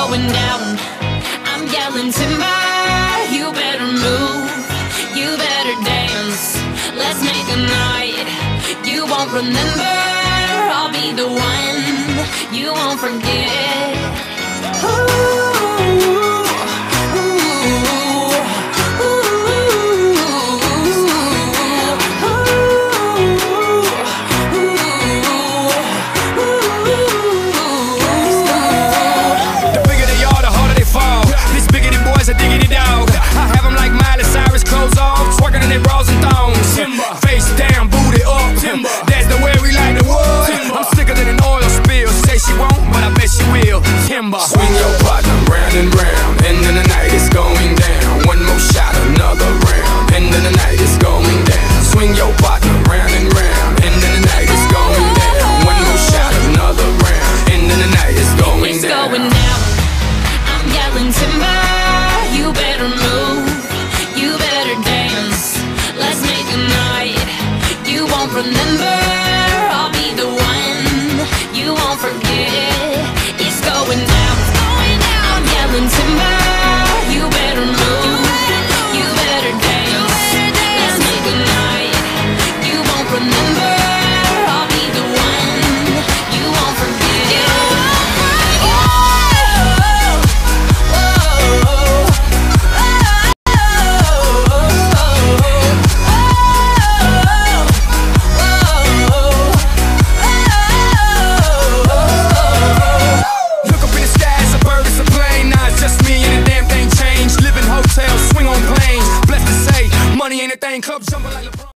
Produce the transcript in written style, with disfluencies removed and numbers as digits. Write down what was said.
going down. I'm yelling timber, you better move, you better dance. Let's make a night you won't remember. I'll be the one you won't forget. A diggity dog. I have them like Miley Cyrus, clothes off, twerking in their bras and thongs. Timber. Face down, booty up. Timber. That's the way we like the wood. Timber. I'm sicker than an oil spill. Say she won't, but I bet she will. Timber. Swing your partner round and round, and then the night is going down. One more shot, another round, and then the night is going down. Swing your partner round and round, and then the night is going down. One more shot, another round, and then the night is going down. It's going down. I'm yelling timber. You better move, you better dance. Let's make a night you won't remember. I'll be the one you won't forget. It's going down, I'm yelling timber. You better move, you better dance. Let's make a night you won't remember. I'll be the one you won't forget. Swing on planes, blessed to say, money ain't a thing. Club jumping like LeBron.